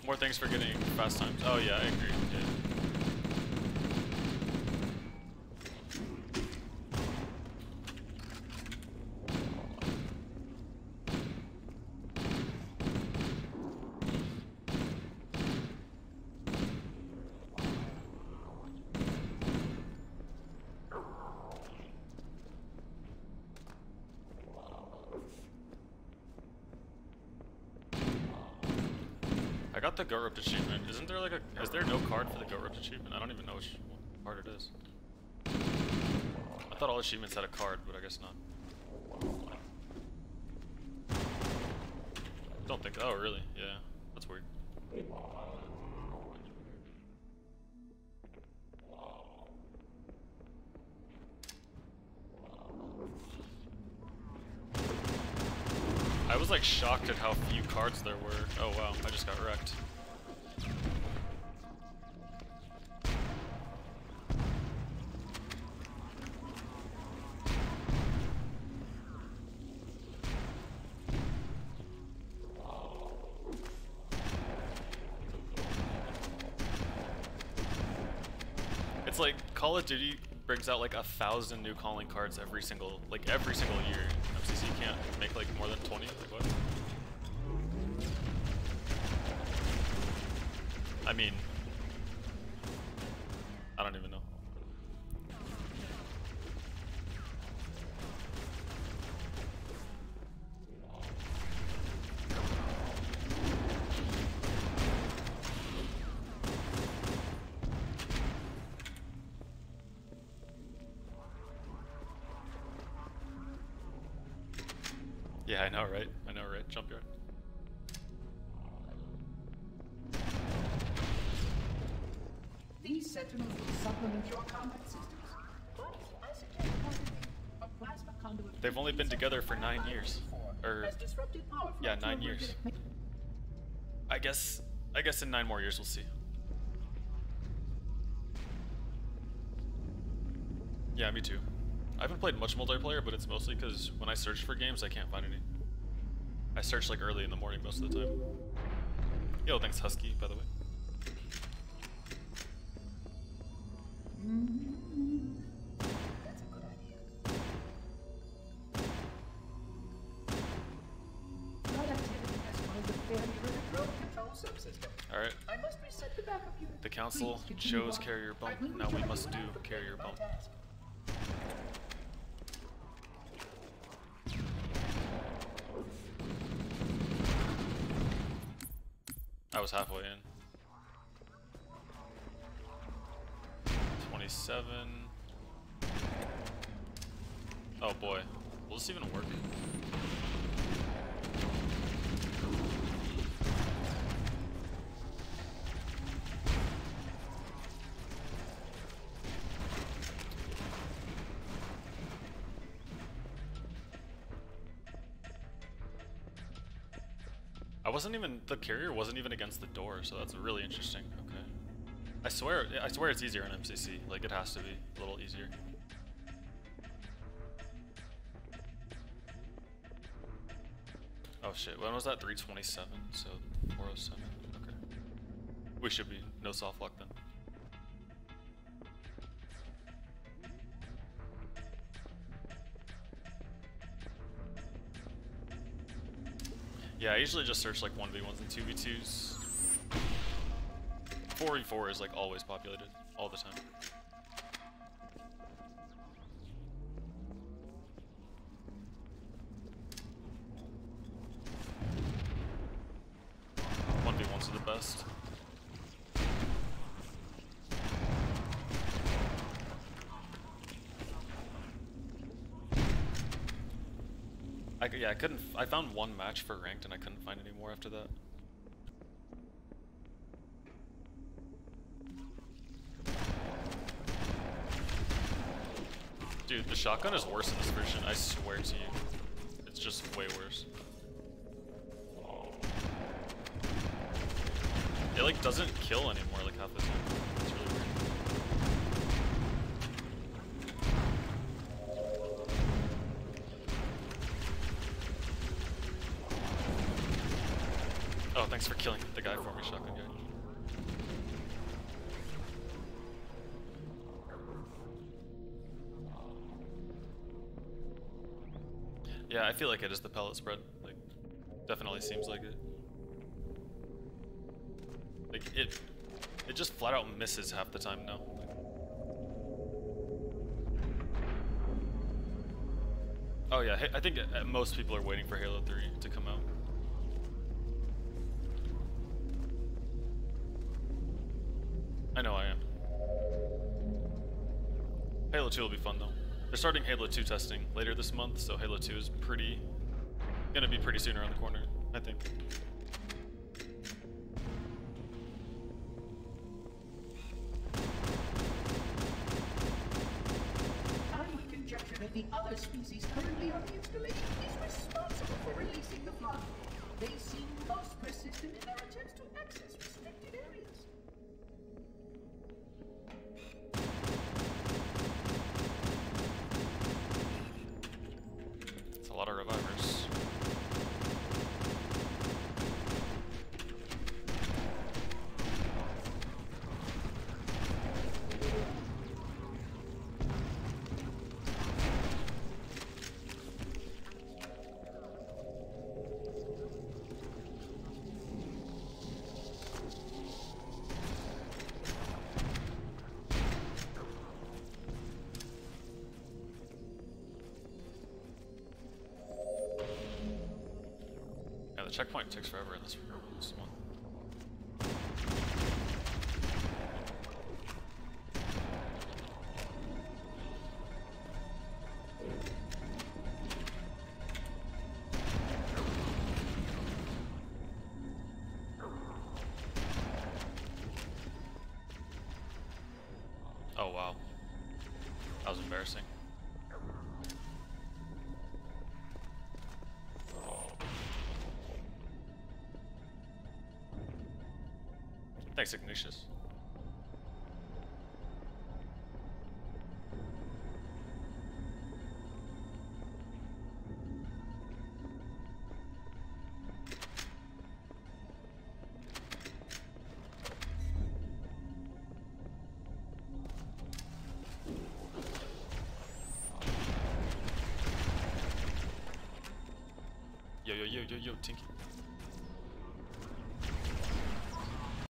More things for getting fast times. Oh yeah, I agree. Yeah. I got the Goat Roped achievement. Isn't there like is there no card for the Goat Roped achievement? I don't even know which card it is. I thought all achievements had a card, but I guess not. Don't think, oh really? Yeah, that's weird. I was like shocked at how few cards there were. Oh wow, I just got wrecked. It's like Call of Duty brings out like 1,000 new calling cards every single year. MCC can't make like more than 20. Like what? I mean, I don't even know. Yeah, I know, right? I know, right? Jump yard. These sentinels will supplement your combat systems. But I suggest a plasma conduit. They've only been together for 9 years. Or yeah, 9 years. I guess in 9 more years we'll see. Yeah, me too. I haven't played much multiplayer, but it's mostly because when I search for games, I can't find any. I search like early in the morning most of the time. Yo, thanks Husky, by the way. That's a good idea. Productivity has found a failure in the drone control subsystem. Alright. I must reset the backup unit. The council chose carrier bump. Now we must do carrier bump. I was halfway in. 27. Oh boy. Will this even work? The carrier wasn't even against the door, so that's really interesting. Okay. I swear it's easier in MCC. Like, it has to be a little easier. Oh shit, when was that? 327, so 407. Okay. We should be no soft lock then. Yeah, I usually just search like 1v1s and 2v2s. 4v4 is like always populated, all the time. One v ones are the best. I found one match for ranked and I couldn't find any more after that. Dude, the shotgun is worse in this version, I swear to you. It's just way worse. It like doesn't kill anymore like half the time. It's really weird. Oh, thanks for killing the guy for me, shotgun guy. Yeah, I feel like it is the pellet spread. Like, definitely seems like it. Like, it just flat out misses half the time now. Oh yeah, I think most people are waiting for Halo 3 to come out. I know I am. Halo 2 will be fun though. They're starting Halo 2 testing later this month, so Halo 2 is gonna be pretty soon around the corner, I think. I would conjecture that the other species currently on the installation is responsible for releasing the flood. They seem most persistent in their attempts to access restricted areas. It's a lot of revivers. Yeah, the checkpoint takes forever in this one. Oh wow. That was embarrassing. Thanks, Ignatius. Yo, Tinky.